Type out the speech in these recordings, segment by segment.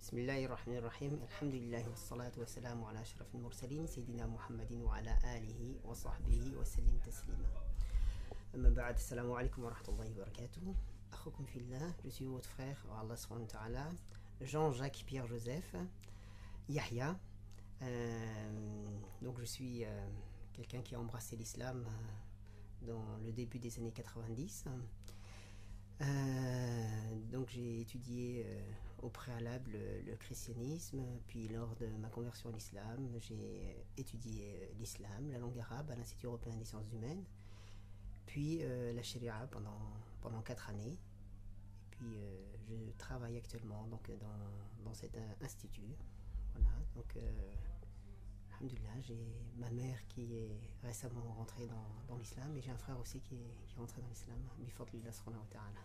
Bismillahirrahmanirrahim. Alhamdulillah wa salatu wa salamu ala ashrafil mursalin Sayyidina Muhammadin wa ala alihi wa sahbihi wa sallim taslima. Amma ba'd, assalamu alaikum wa rahmatullahi wa barakatuh. Akhoukoum fillah, je suis votre frère, Allah subhanahu wa ta'ala, Jean-Jacques Pierre-Joseph Yahya. Donc je suis quelqu'un qui a embrassé l'islam dans le début des années 90. Donc j'ai étudié au préalable le christianisme, puis lors de ma conversion à l'islam, j'ai étudié l'islam, la langue arabe à l'Institut européen des sciences humaines, puis la sharia pendant 4 années. Et puis je travaille actuellement donc, dans cet institut. Voilà, donc alhamdulillah, j'ai ma mère qui est récemment rentrée dans l'islam, et j'ai un frère aussi qui est rentré dans l'islam, bifadlillah subhanahu wa ta'ala.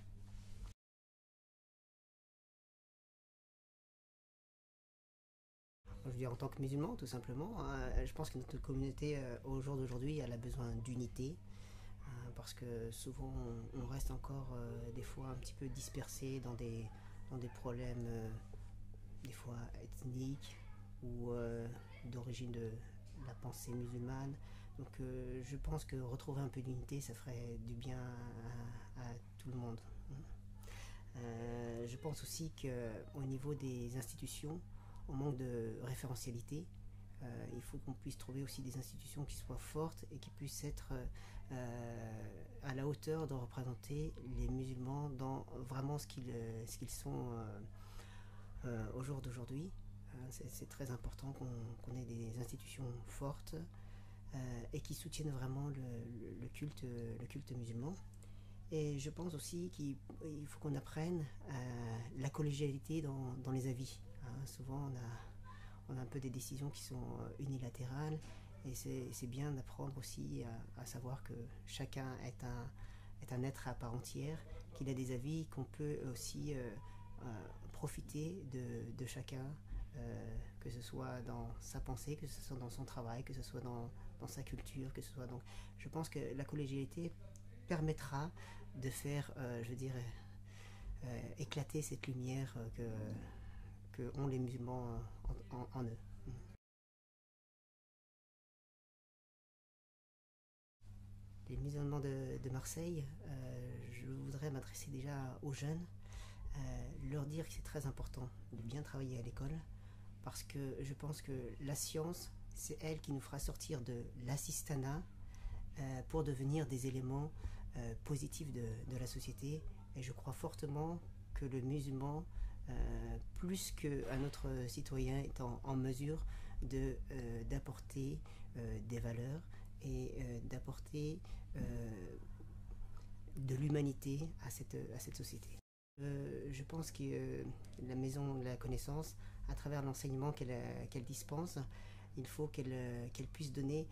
Je veux dire, en tant que musulman, tout simplement, je pense que notre communauté au jour d'aujourd'hui, elle a besoin d'unité, parce que souvent on reste encore des fois un petit peu dispersé dans des problèmes des fois ethniques ou d'origine de la pensée musulmane. Donc je pense que retrouver un peu d'unité, ça ferait du bien à tout le monde. Je pense aussi qu'au niveau des institutions, on manque de référentialité. Il faut qu'on puisse trouver aussi des institutions qui soient fortes et qui puissent être à la hauteur de représenter les musulmans dans vraiment ce qu'ils sont au jour d'aujourd'hui. C'est très important qu'on ait des institutions fortes et qui soutiennent vraiment le culte musulman. Et je pense aussi qu'il faut qu'on apprenne la collégialité dans les avis. Souvent on a un peu des décisions qui sont unilatérales, et c'est bien d'apprendre aussi à savoir que chacun est un être à part entière, qu'il a des avis, qu'on peut aussi profiter de chacun, que ce soit dans sa pensée, que ce soit dans son travail, que ce soit dans sa culture, que ce soit donc. Je pense que la collégialité permettra de faire, je veux dire, éclater cette lumière que ont les musulmans en eux. Les musulmans de Marseille, je voudrais m'adresser déjà aux jeunes, leur dire que c'est très important de bien travailler à l'école, parce que je pense que la science, c'est elle qui nous fera sortir de l'assistanat pour devenir des éléments positifs de la société. Et je crois fortement que le musulman, plus qu'un autre citoyen, est en mesure d'apporter des valeurs et d'apporter de l'humanité à cette société. Je pense que la maison de la connaissance, à travers l'enseignement qu'elle dispense, il faut qu'elle puisse donner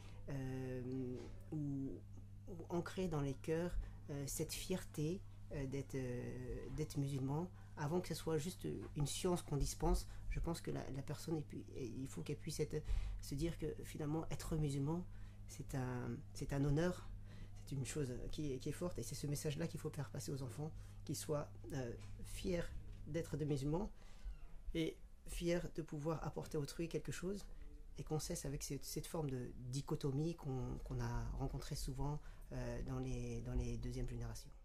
ou ancrer dans les cœurs cette fierté d'être musulman, avant que ce soit juste une science qu'on dispense. Je pense que la personne, il faut qu'elle puisse se dire que finalement être musulman, c'est un honneur, c'est une chose qui est forte, et c'est ce message-là qu'il faut faire passer aux enfants, qu'ils soient fiers d'être des musulmans et fiers de pouvoir apporter à autrui quelque chose, et qu'on cesse avec cette forme de dichotomie qu'on a rencontrée souvent dans les deuxièmes générations.